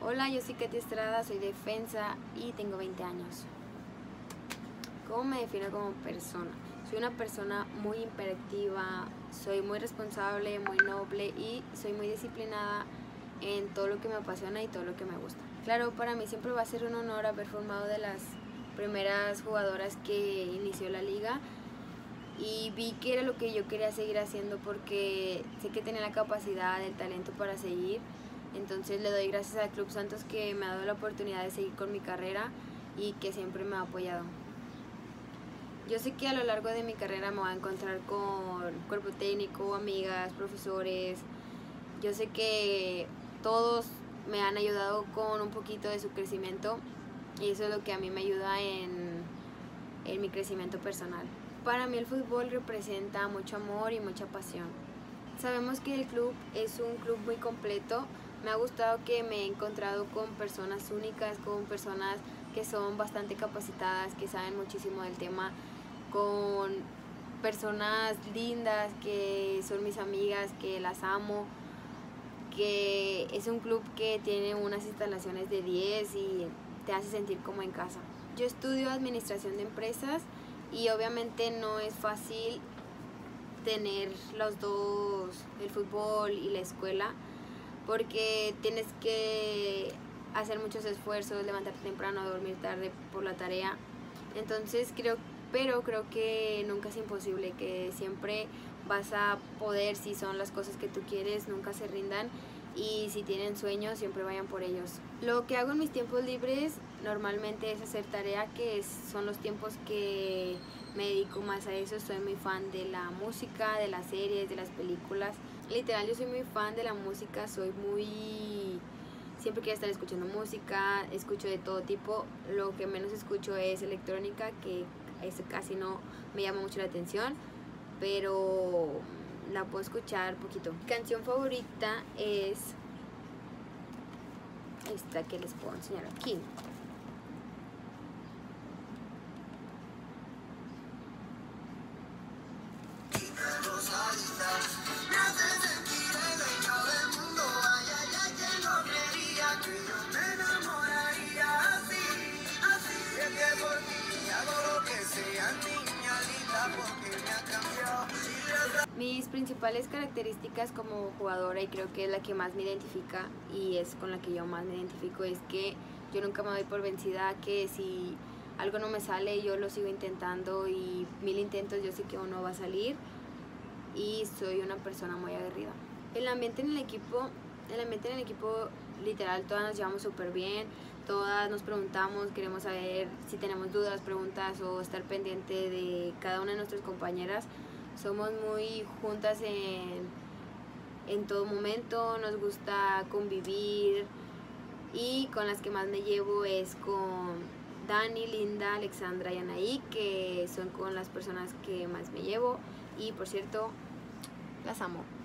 Hola, yo soy Katy Estrada, soy defensa y tengo 20 años. ¿Cómo me defino como persona? Soy una persona muy hiperactiva, soy muy responsable, muy noble y soy muy disciplinada en todo lo que me apasiona y todo lo que me gusta. Claro, para mí siempre va a ser un honor haber formado de las primeras jugadoras que inició la liga y vi que era lo que yo quería seguir haciendo porque sé que tenía la capacidad, el talento para seguir. Entonces le doy gracias al Club Santos que me ha dado la oportunidad de seguir con mi carrera y que siempre me ha apoyado. Yo sé que a lo largo de mi carrera me voy a encontrar con cuerpo técnico, amigas, profesores. Yo sé que todos me han ayudado con un poquito de su crecimiento y eso es lo que a mí me ayuda en mi crecimiento personal. Para mí el fútbol representa mucho amor y mucha pasión. Sabemos que el club es un club muy completo. Me ha gustado que me he encontrado con personas únicas, con personas que son bastante capacitadas, que saben muchísimo del tema, con personas lindas que son mis amigas, que las amo, que es un club que tiene unas instalaciones de 10 y te hace sentir como en casa. Yo estudio administración de empresas y obviamente no es fácil tener los dos, el fútbol y la escuela, porque tienes que hacer muchos esfuerzos, levantarte temprano, dormir tarde por la tarea. Entonces creo que nunca es imposible, que siempre vas a poder, si son las cosas que tú quieres, nunca se rindan, y si tienen sueños siempre vayan por ellos. Lo que hago en mis tiempos libres normalmente es hacer tarea, que son los tiempos que me dedico más a eso. Soy muy fan de la música, de las series, de las películas. Literal, yo soy muy fan de la música, siempre quiero estar escuchando música, escucho de todo tipo. Lo que menos escucho es electrónica, que eso casi no me llama mucho la atención, pero la puedo escuchar poquito. Mi canción favorita es esta que les puedo enseñar aquí. Mis principales características como jugadora, y creo que es la que más me identifica y es con la que yo más me identifico, es que yo nunca me doy por vencida, que si algo no me sale yo lo sigo intentando y 1000 intentos yo sé que uno va a salir, y soy una persona muy aguerrida. El ambiente en el equipo literal, todas nos llevamos súper bien, todas nos preguntamos, queremos saber si tenemos dudas, preguntas o estar pendiente de cada una de nuestras compañeras. Somos muy juntas en todo momento, nos gusta convivir, y con las que más me llevo es con Dani, Linda, Alexandra y Anaí, que son con las personas que más me llevo, y por cierto, las amo.